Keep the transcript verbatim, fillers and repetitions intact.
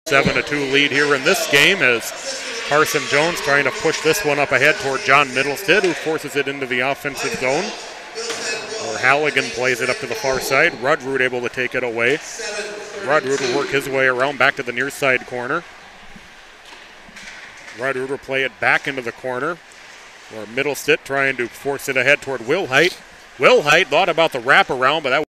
seven to two lead here in this game as Carson Jones trying to push this one up ahead toward John Middlestead, who forces it into the offensive zone. Or Halligan plays it up to the far side. Rudrud able to take it away. Rudrud will work his way around back to the near side corner. Rudrud will play it back into the corner. Or Middlestead trying to force it ahead toward Wilhite. Wilhite thought about the wraparound, but that